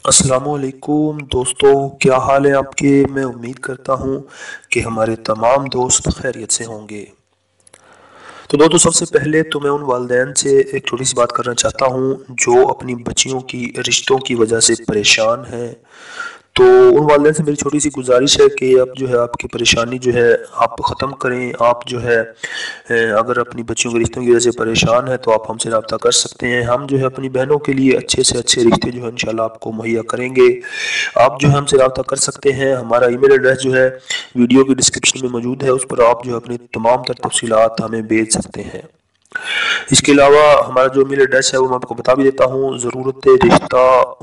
अस्सलामु अलैकुम दोस्तों, क्या हाल है आपके। मैं उम्मीद करता हूँ कि हमारे तमाम दोस्त खैरियत से होंगे। तो दोस्तों, सबसे पहले तो मैं उन वालिदैन से एक छोटी सी बात करना चाहता हूँ जो अपनी बच्चियों की रिश्तों की वजह से परेशान हैं। तो उन वालिदैन से मेरी छोटी सी गुजारिश है कि अब जो है आपकी परेशानी जो है आप ख़त्म करें। आप जो है अगर अपनी बच्चियों के रिश्तों की वजह से परेशान है तो आप हमसे रब्ता कर सकते हैं। हम जो है अपनी बहनों के लिए अच्छे से अच्छे रिश्ते जो है इंशाल्लाह आपको मुहैया करेंगे। आप जो है हमसे रब्ता कर सकते हैं। हमारा ईमेल एड्रेस जो है वीडियो की डिस्क्रिप्शन में मौजूद है, उस पर आप जो है अपनी तमाम तर तफसीलात हमें भेज सकते हैं। इसके अलावा हमारा जो ईमेल एड्रेस है वो मैं आपको बता भी देता हूँ, ज़रूरत रिश्ता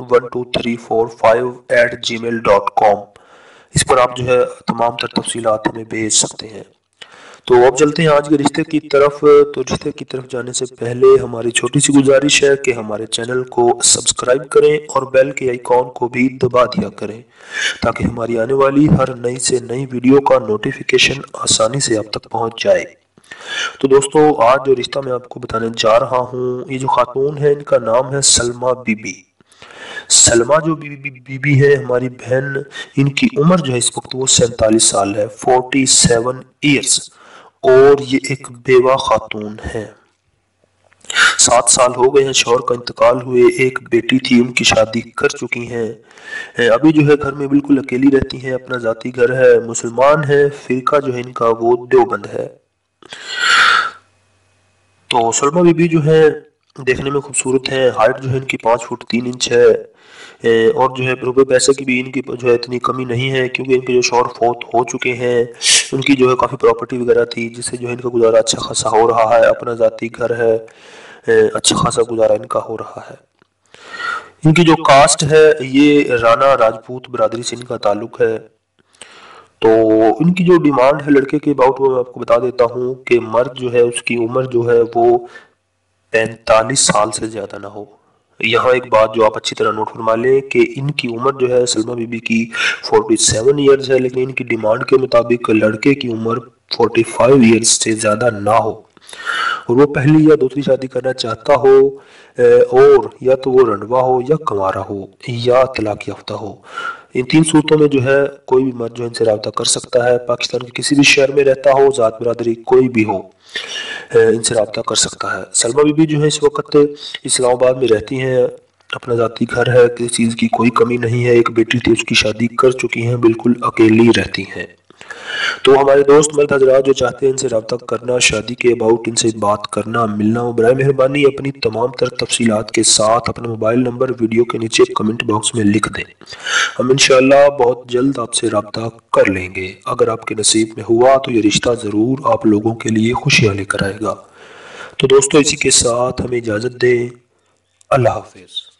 12345@gmail.com। इस पर आप जो है तमाम तर तफसीलात हमें भेज सकते हैं। तो अब चलते हैं आज के रिश्ते की तरफ। तो रिश्ते की तरफ जाने से पहले हमारी छोटी सी गुजारिश है कि हमारे चैनल को सब्सक्राइब करें और बेल के आइकॉन को भी दबा दिया करें ताकि हमारी आने वाली हर नई से नई वीडियो का नोटिफिकेशन आसानी से आप तक पहुंच जाए। तो दोस्तों, आज जो रिश्ता मैं आपको बताने जा रहा हूँ, ये जो खातून है इनका नाम है सलमा बीबी। सलमा जो बीबी है हमारी बहन, इनकी उम्र जो है इस वक्त वो 47 साल है, 47 ईयर्स। और ये एक बेवा खातून है। 7 साल हो गए हैं शौहर का इंतकाल हुए। एक बेटी थी, उनकी शादी कर चुकी हैं। अभी जो है घर में बिल्कुल अकेली रहती हैं। अपना जाती घर है, मुसलमान है। फिरका जो है इनका वो देवबंद है। तो सलमा बीबी जो है देखने में खूबसूरत है। हाइट जो है इनकी 5 फुट 3 इंच है। और जो है रुपए पैसे की भी इनकी जो है इतनी कमी नहीं है, क्योंकि इनके जो शौहर फौत हो चुके हैं। उनकी जो है काफ़ी प्रॉपर्टी वगैरह थी जिससे जो है इनका गुजारा अच्छा खासा हो रहा है। अपना ज़ाती घर है, अच्छा खासा गुजारा इनका हो रहा है। इनकी जो कास्ट है ये राणा राजपूत बरादरी से इनका ताल्लुक है। तो इनकी जो डिमांड है लड़के के अबाउट वो मैं आपको बता देता हूँ कि मर्द जो है उसकी उम्र जो है वो 45 साल से ज़्यादा ना हो। यहाँ एक बात जो आप अच्छी तरह नोट फरमा लें कि इनकी उम्र जो है सलमा बीबी की 47 ईयर्स है, लेकिन इनकी डिमांड के मुताबिक लड़के की उम्र 45 ईयर्स से ज़्यादा ना हो। और वो पहली या दूसरी शादी करना चाहता हो, और या तो वो रंडवा हो या कंवारा हो या तलाक याफ्ता हो। इन 3 सूरतों में जो है कोई भी मर्द जो इनसे रब्ता कर सकता है। पाकिस्तान के किसी भी शहर में रहता हो, ज़ात बरादरी कोई भी हो, इनसे रब्ता कर सकता है। सलमा बीबी जो है इस वक्त इस्लामाबाद में रहती हैं। अपना ज़ाती घर है, किसी चीज़ की कोई कमी नहीं है। एक बेटी थी, उसकी शादी कर चुकी हैं, बिल्कुल अकेली रहती हैं। तो हमारे दोस्त मर्द हजरात जो चाहते हैं इनसे रब्ता करना, शादी के अबाउट इनसे बात करना, मिलना, वो बराए मेहरबानी अपनी तमाम तर तफसीलात के साथ अपना मोबाइल नंबर वीडियो के नीचे कमेंट बॉक्स में लिख दें। हम इंशाल्लाह बहुत जल्द आपसे रब्ता कर लेंगे। अगर आपके नसीब में हुआ तो ये रिश्ता ज़रूर आप लोगों के लिए खुशियाँ लेकर आएगा। तो दोस्तों, इसी के साथ हमें इजाज़त दें। अल्लाह हाफिज़।